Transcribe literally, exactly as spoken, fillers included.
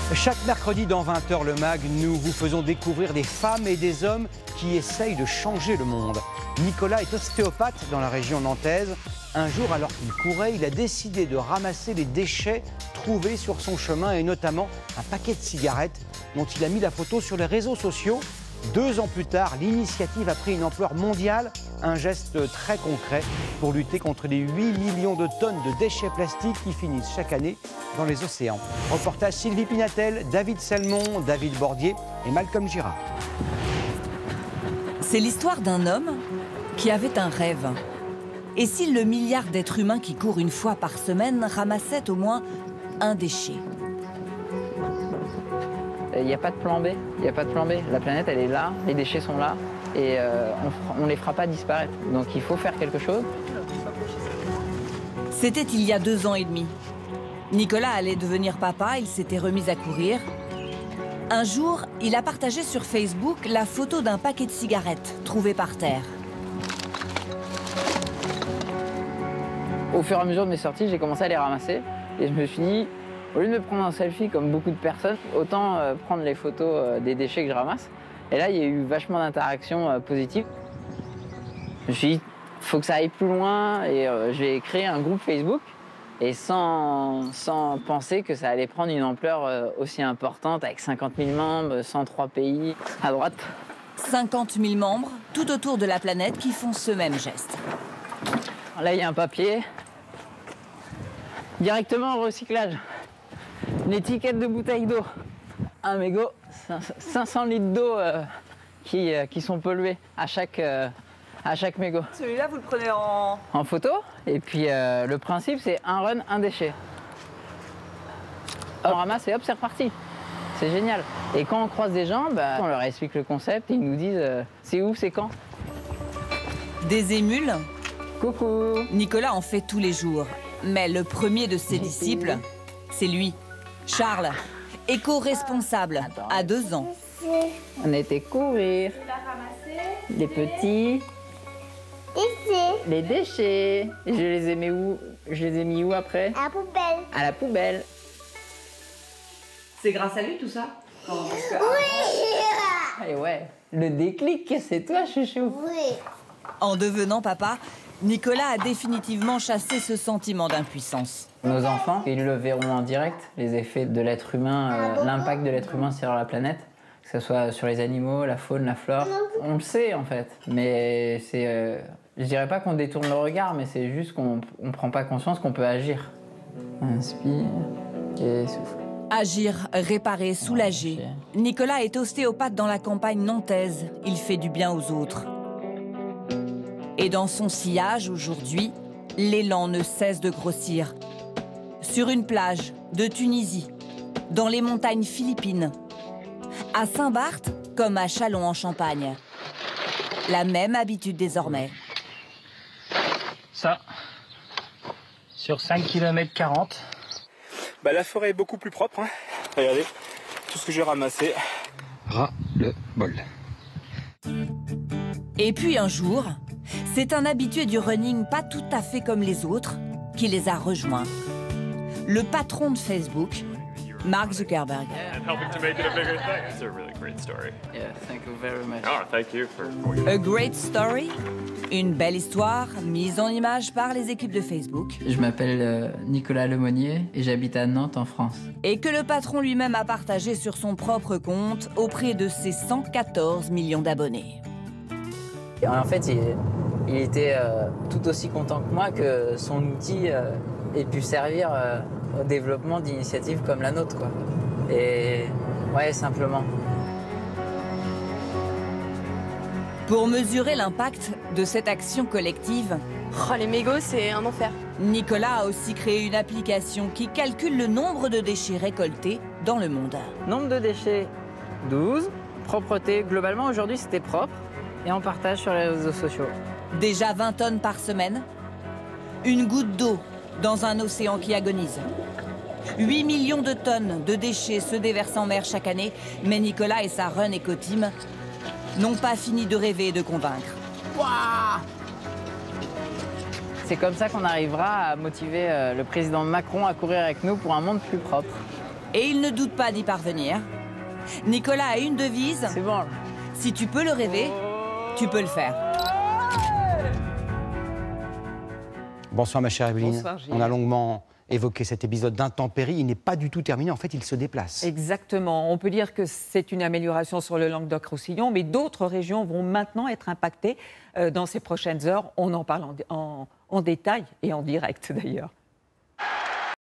Chaque mercredi dans vingt heures le mag, nous vous faisons découvrir des femmes et des hommes qui essayent de changer le monde. Nicolas est ostéopathe dans la région nantaise. Un jour, alors qu'il courait, il a décidé de ramasser les déchets trouvés sur son chemin et notamment un paquet de cigarettes dont il a mis la photo sur les réseaux sociaux. Deux ans plus tard, l'initiative a pris une ampleur mondiale, un geste très concret pour lutter contre les huit millions de tonnes de déchets plastiques qui finissent chaque année dans les océans. Reportage Sylvie Pinatel, David Selmon, David Bordier et Malcolm Girard. C'est l'histoire d'un homme qui avait un rêve. Et si le milliard d'êtres humains qui courent une fois par semaine ramassaient au moins un déchet? Il n'y a pas de plan B, il n'y a pas de plan B. La planète, elle est là, les déchets sont là, et euh, on ne les fera pas disparaître. Donc il faut faire quelque chose. C'était il y a deux ans et demi. Nicolas allait devenir papa, il s'était remis à courir. Un jour, il a partagé sur Facebook la photo d'un paquet de cigarettes trouvé par terre. Au fur et à mesure de mes sorties, j'ai commencé à les ramasser, et je me suis dit, au lieu de me prendre un selfie comme beaucoup de personnes, autant euh, prendre les photos euh, des déchets que je ramasse. Et là, il y a eu vachement d'interactions euh, positives. Je me suis dit, il faut que ça aille plus loin et euh, je vais créer un groupe Facebook. Et sans, sans penser que ça allait prendre une ampleur euh, aussi importante, avec cinquante mille membres, cent trois pays à droite. cinquante mille membres, tout autour de la planète, qui font ce même geste. Là, il y a un papier. Directement au recyclage. Une étiquette de bouteille d'eau, un mégot, cinq cents litres d'eau euh, qui, euh, qui sont pollués à chaque, euh, à chaque mégot. Celui-là, vous le prenez en... En photo, et puis euh, le principe, c'est un run, un déchet. On ramasse et hop, c'est reparti. C'est génial. Et quand on croise des gens, bah, on leur explique le concept et ils nous disent euh, c'est où, c'est quand. Des émules. Coucou. Nicolas en fait tous les jours. Mais le premier de ses disciples, c'est lui. Charles, éco-responsable, à deux ans. On a été courir. Les petits. Ici. Les déchets. Et je les ai mis où? Je les ai mis où après? À la poubelle. À la poubelle. C'est grâce à lui tout ça? Oui. Et ouais, le déclic, c'est toi, chouchou. Oui. En devenant papa, Nicolas a définitivement chassé ce sentiment d'impuissance. Nos enfants, ils le verront en direct, les effets de l'être humain, euh, l'impact de l'être humain sur la planète, que ce soit sur les animaux, la faune, la flore. On le sait en fait, mais c'est, euh, je dirais pas qu'on détourne le regard, mais c'est juste qu'on ne prend pas conscience qu'on peut agir. Inspire et souffle. Agir, réparer, soulager. Nicolas est ostéopathe dans la campagne nantaise. Il fait du bien aux autres. Et dans son sillage, aujourd'hui, l'élan ne cesse de grossir. Sur une plage de Tunisie, dans les montagnes philippines, à Saint-Barth comme à Châlons en Champagne. La même habitude désormais. Ça, sur cinq kilomètres quarante. Bah, la forêt est beaucoup plus propre. Hein. Regardez, tout ce que j'ai ramassé. Ras le bol. Et puis un jour, c'est un habitué du running pas tout à fait comme les autres qui les a rejoints. Le patron de Facebook, Mark Zuckerberg. Yeah, thank you very much. Oh, thank you for... A great story, une belle histoire mise en image par les équipes de Facebook. Je m'appelle euh, Nicolas Lemonnier et j'habite à Nantes en France. Et que le patron lui-même a partagé sur son propre compte auprès de ses cent quatorze millions d'abonnés. En fait, il, il était euh, tout aussi content que moi que son outil euh, ait pu servir euh, au développement d'initiatives comme la nôtre, quoi. Et ouais, simplement. Pour mesurer l'impact de cette action collective, Oh, les mégots, c'est un enfer. Nicolas a aussi créé une application qui calcule le nombre de déchets récoltés dans le monde. Nombre de déchets, douze. Propreté, globalement, aujourd'hui, c'était propre. Et on partage sur les réseaux sociaux. Déjà vingt tonnes par semaine, une goutte d'eau dans un océan qui agonise. huit millions de tonnes de déchets se déversent en mer chaque année, mais Nicolas et sa Run Eco Team n'ont pas fini de rêver et de convaincre. Waouh! C'est comme ça qu'on arrivera à motiver euh, le président Macron à courir avec nous pour un monde plus propre. Et il ne doute pas d'y parvenir. Nicolas a une devise. C'est bon. Si tu peux le rêver, tu peux le faire. Bonsoir ma chère Evelyne. Bonsoir, Gilles. On a longuement évoqué cet épisode d'intempéries. Il n'est pas du tout terminé. En fait, il se déplace. Exactement. On peut dire que c'est une amélioration sur le Languedoc-Roussillon, mais d'autres régions vont maintenant être impactées euh, dans ces prochaines heures. On en parle en, en, en détail et en direct d'ailleurs.